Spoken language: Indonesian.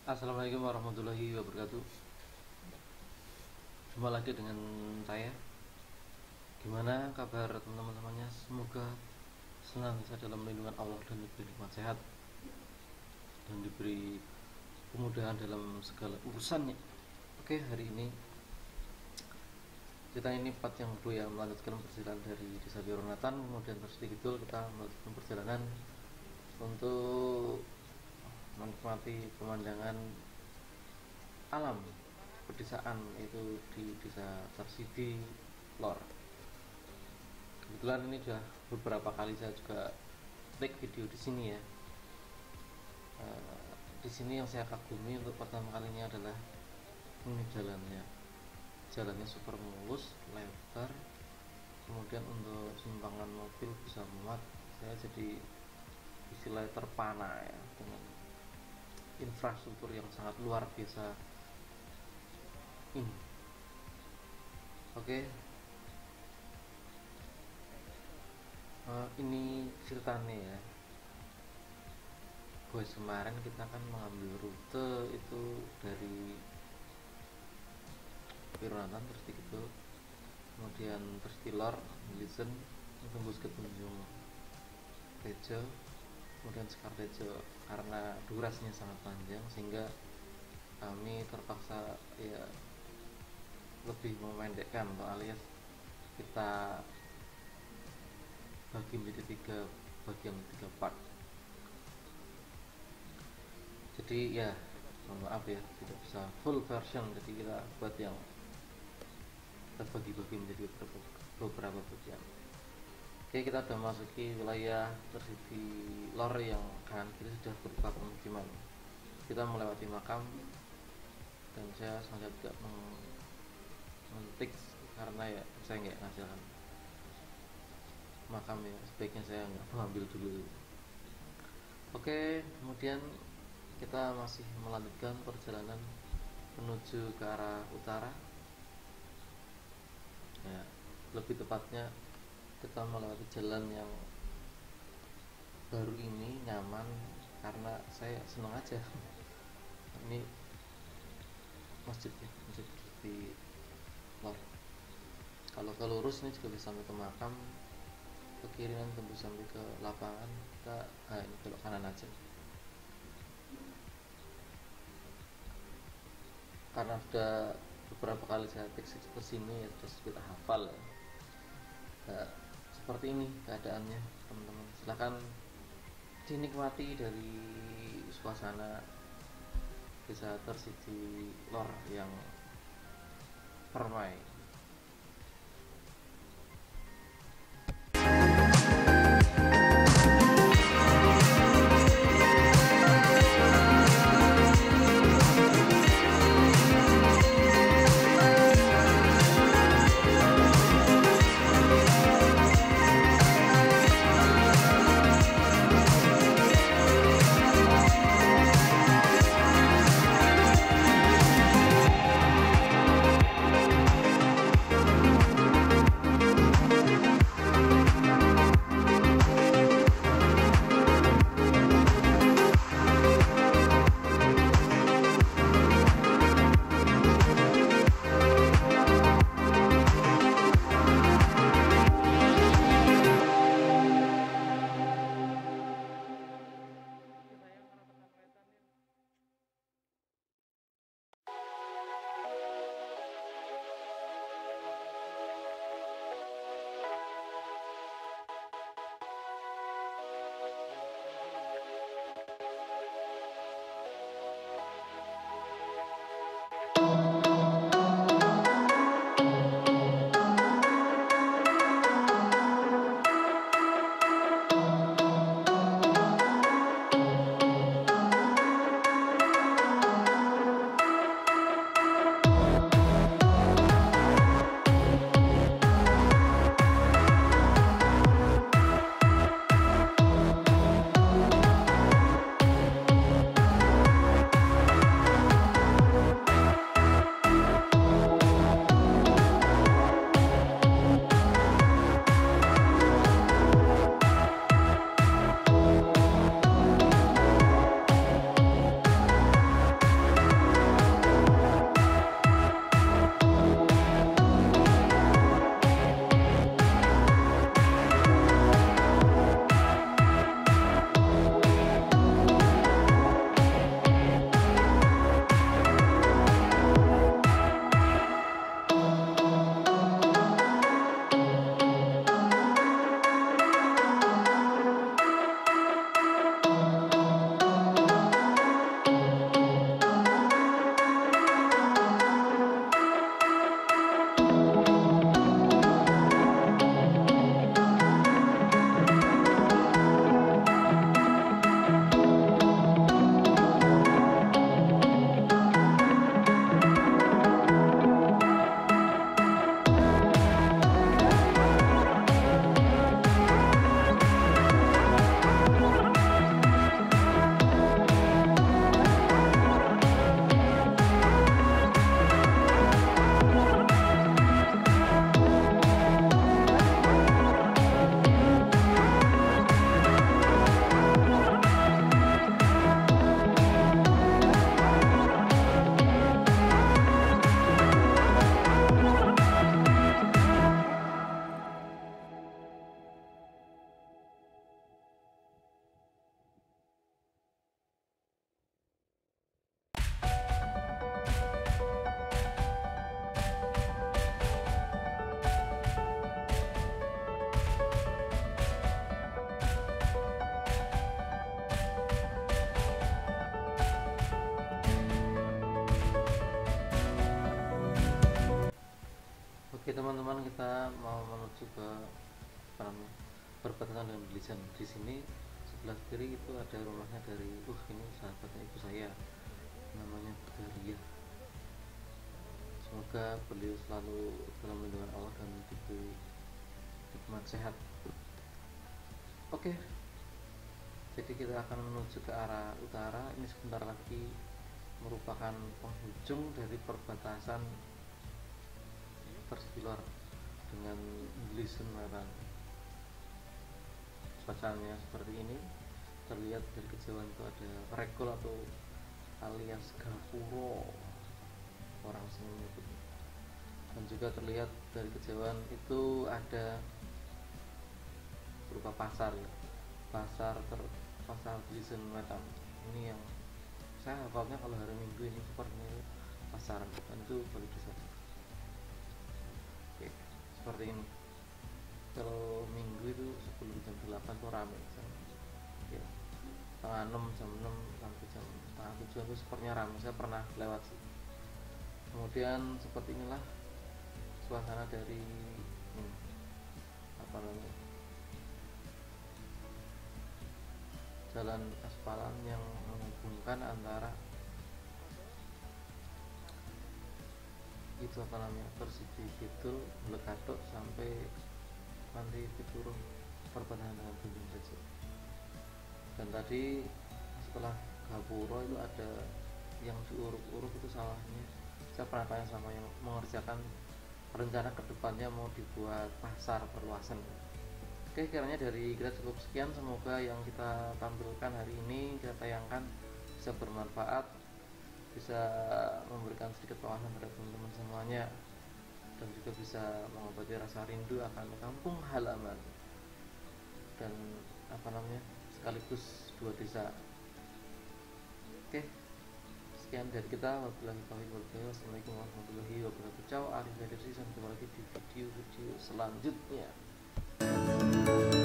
Assalamualaikum warahmatullahi wabarakatuh. Jumpa lagi dengan saya. Gimana kabar teman-teman semuanya? Semoga senantiasa dalam lindungan Allah dan diberi nikmat sehat dan diberi kemudahan dalam segala urusannya. Oke, hari ini kita part yang kedua yang melanjutkan perjalanan dari Desa Wironatan, kemudian terus Kidul kita melanjutkan perjalanan untuk menikmati pemandangan alam pedesaan, itu di Desa Tarsidi Lor. Kebetulan ini sudah beberapa kali saya juga take video di sini ya. Di sini yang saya kagumi untuk pertama kalinya adalah ini jalannya super mulus, lebar, kemudian untuk simpangan mobil bisa muat. Saya jadi istilahnya terpana ya dengan infrastruktur yang sangat luar biasa ini. Oke, ini ceritanya ya. Guys, kemarin kita kan mengambil rute itu dari Wironatan terus gitu, kemudian terus Tilor, Listen, tembus ke Tanjung Tejo, kemudian Sekartejo. Karena durasinya sangat panjang sehingga kami terpaksa ya lebih memendekkan, atau alias kita bagi menjadi tiga part. Jadi ya mohon maaf ya tidak bisa full version, jadi kita buat yang kita bagi-bagi menjadi beberapa bagian. Oke, kita sudah masuki wilayah Tarsidi Lor yang kanan kiri sudah berupa pemukiman. Kita melewati makam dan saya sengaja tidak mentik karena ya saya nggak ngasilkan makam ya, sebaiknya saya nggak mengambil dulu. Oke, kemudian kita masih melanjutkan perjalanan menuju ke arah utara ya, lebih tepatnya kita melewati jalan yang baru ini, nyaman karena saya senang aja. Ini masjid di Lor. Kalau ke lurus ini juga bisa sampai ke makam, ke kiri nanti tembus sampai ke lapangan. Kita ini belok kanan aja karena sudah beberapa kali saya tekst ke sini ya, sudah kita hafal ya. Nah, seperti ini keadaannya teman-teman, silahkan dinikmati dari suasana Desa Tarsidi Lor yang permai. teman-teman, kita mau menuju ke apa namanya, perbatasan dengan Belitung. Di sini sebelah kiri itu ada rumahnya dari ini sahabatnya ibu saya, namanya Daria. Semoga beliau selalu dalam lindungan Allah dan diberi hikmat sehat. Oke, jadi kita akan menuju ke arah utara. Ini sebentar lagi merupakan penghujung dari perbatasan Persegi Lor dengan Gleason Wetan. Cuacanya seperti ini, terlihat dari kejauhan itu ada rekol atau alias gapuro, orang sini menyebutnya. Dan juga terlihat dari kejauhan itu ada berupa pasar ya, pasar Gleason Wetan. Ini yang saya hafalnya kalau hari Minggu ini sepertinya pasaran, dan itu boleh disadar. Oke, seperti ini. Kalau Minggu itu sebelum jam 8 tuh rame ya, setengah 6, jam 6 sampai jam setengah 7 itu sepertinya rame. Saya pernah lewat sih. Kemudian seperti inilah suasana dari apa namanya, jalan aspalan yang menghubungkan antara itu apa namanya, Persigi Kidul, Blekadok sampai nanti Piturung, perbatasan dengan Gunung Rejo. Dan tadi setelah Gapuro itu ada yang diuruk-uruk itu sawahnya. Saya pernah tanya sama yang mengerjakan, rencana kedepannya mau dibuat pasar perluasan. Oke, kiranya dari kita cukup sekian. Semoga yang kita tampilkan hari ini, kita tayangkan, bisa bermanfaat, bisa memberikan sedikit wawasan terhadap teman-teman semuanya, dan juga bisa mengobati rasa rindu akan kampung halaman dan apa namanya, sekaligus dua desa. Oke, sekian dari kita. Wabillahi taufiq wal hidayah. Wassalamualaikum warahmatullahi wabarakatuh. Ciao, Arif Sampai jumpa lagi di video-video selanjutnya.